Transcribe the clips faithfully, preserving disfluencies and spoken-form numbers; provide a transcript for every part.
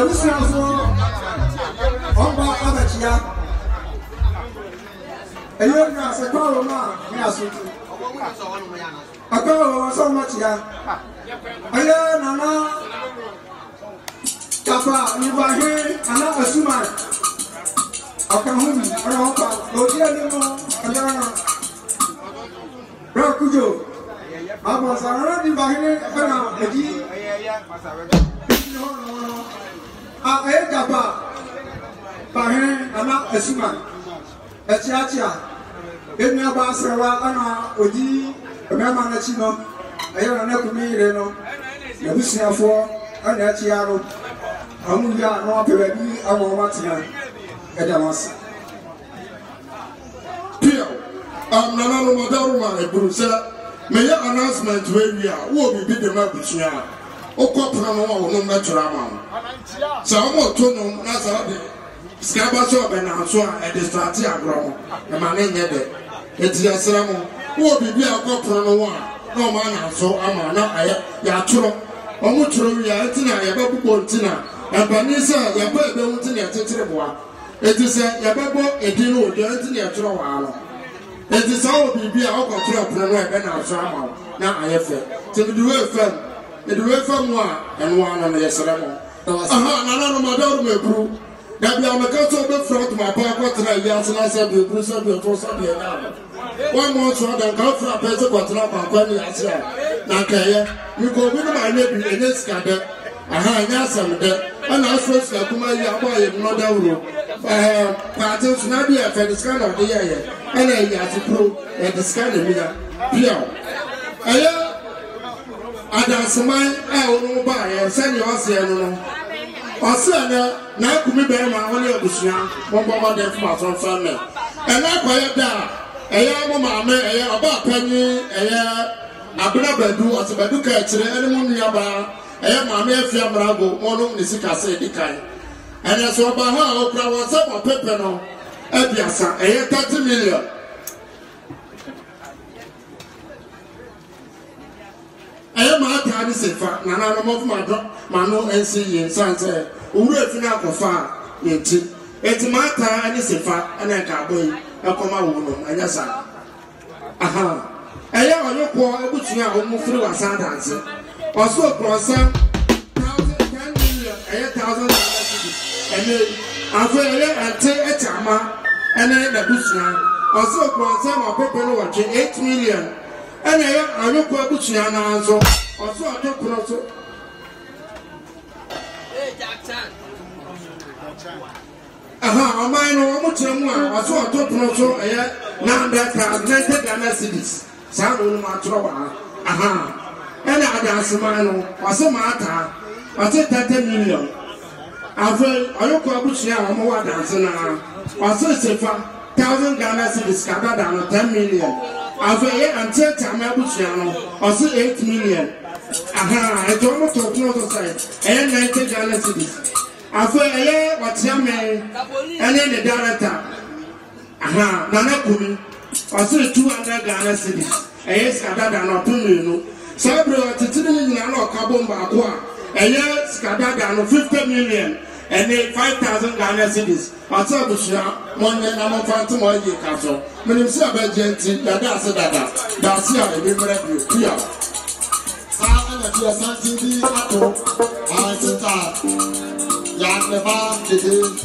was also on by Abachia. A young man, a power man, yes, a girl so much young. A young Nana Kappa, you are here, and not a suman. I come home, I don't know, no dear anymore, a young Rakujo. I was already by here, a dear. I ate Kappa. Bahen, I'm not a suman. A chacha. Get me a basara, Anna, Odi, a mamma Chino. I have enough me, you know. The Lucia for an Achiaro. Amuya, no, Perebi, our Matina. Adamas. Pio, I'm Nana Madaruma, a Bruce. May your announcement where we are, will be the Mabuchia. O Copano, no natural man. So I'm more to Nazareth. Scabaso and Answer at the Stratia Ground, the man in the it's your sermon. Who be a copper one? No man, so I'm not a yatro. Omutro, Yatina, Yababutina, and Panisa, Yababu, Tetrebois. It is a Yababu, a dino, the Antina. It is all be a control and answer. Now I have it. To do a firm, the way from one and one on the sermon. Aha, no, Madame Mebru. That be a couple of front my pocket and I answer the Bruce of the Tosabi. One more shot and come from a person what not when you answer. Nakaya, you go with my neighbor in this cabin. Aha, yes, I'm there. And I first like my Yaba in Mother Room. Parties not be a fair scan of the year. And I have to prove that the scan of me. Pure. I dance mine, I will not buy and send you also. Osana na kumi be ma woni obusia mo bo dem from ason family e na kwaye da eya mo ma me eya oba panyi eya abena badu osebadu ka kire ene mo nua ba eya ma me afia mrago mo no ni sika se dikai ene so ba ha okra won se mo pepe no abiasa eya thirty million eya ma ta ni sefa na na mo fu ma do ma no ensi yin sanse owura fina akofa yenti eti mata ani sefa ana ka boy akoma wo no anya sa aha eya oyoko ebutua o mu firi wasa dance oso prosa ten million eya thousand dollars ene afa eya ante etama ene na butua oso prosa ma pepe no wa eight million ene eya oyoko ebutua na anzo oso oto proso aha, I know how much more. I saw a top note, a number of ninety Ghana cities. Some of my trouble. Aha, and I dance mine was a matter. I said thirty million. I feel I look up to you more dancing now. I said thousand Ghana cities covered down ten million. I feel until time I was young, I said eight million. Aha, I don't want to talk to the side. And ninety Ghana cities. I feel a year what's your man and then the director. Aha, Nana Kumi. I said two hundred Ghana cities. A yes, I got an opinion. Sabro, Titin, Nano, Kabomba, Aqua. A year, Skadagano, fifty million. And then five thousand Ghana cities. I saw the shop, one year, I'm a phantom or ye castle. When you see a gentle, that's a dada. That's here, I remember you. I'm a dear Santi, I said, Yan never did it.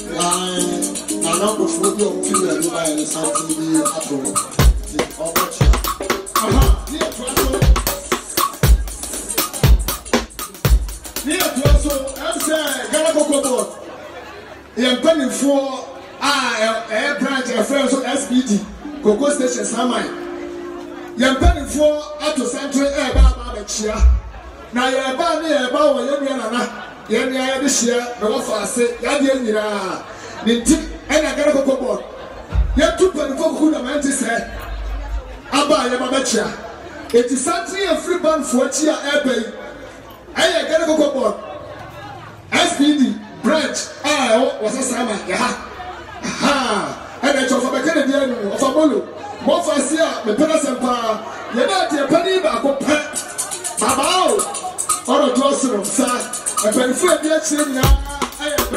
I know before you feel that you buy the Santi at all. Aha, near to near to us, I'm saying, Galaboko. You're penning for a branch of friends of S B D, Coco Station Samai. You're penning for up to Central Air Baba Chia. Now you're about near about Yamiana. Yamia this year, the offer said, Yadiana, Ninti, and I got a cocoa board. You have two point four good amounts said, Abba Yamabacha. It is something a free band for Chia Airpay. I got a cocoa board. S P D, branch, I was a summer. Ha! And I told the Canadian of a bolo. More for Sia, the Penasampa, you're not a penny back of pet. Baba, or a closer of Sa. A benefit, yes, I am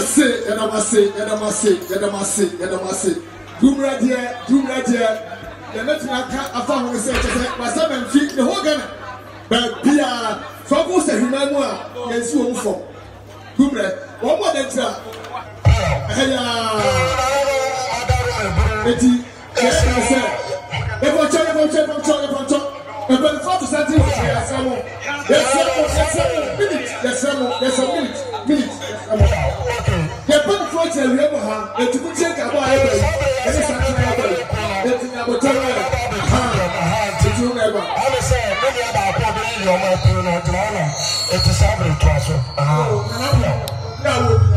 say, and I must say, and I must say, and I must say, and I must say. Doom right here, doom right here. The next one I found was said, my son and feet the whole gun. But Pia, Focus and Humanoa, yes, you won't fall. Doom right, one more than that. Eti, yes, I said. If I check, if I check, if I check, if I check. And when the father said, yes, I'm on. Yes, I'm on. Minute, yes, I'm on. Yes, I'm minute, minute, yes, I'm on. The put front and remember her, and to check about everything. And it's not everything. That's in our time. Aha, to do never. I'm saying, maybe about probably your mouth, it's a sabbath to us. Ah, no, no.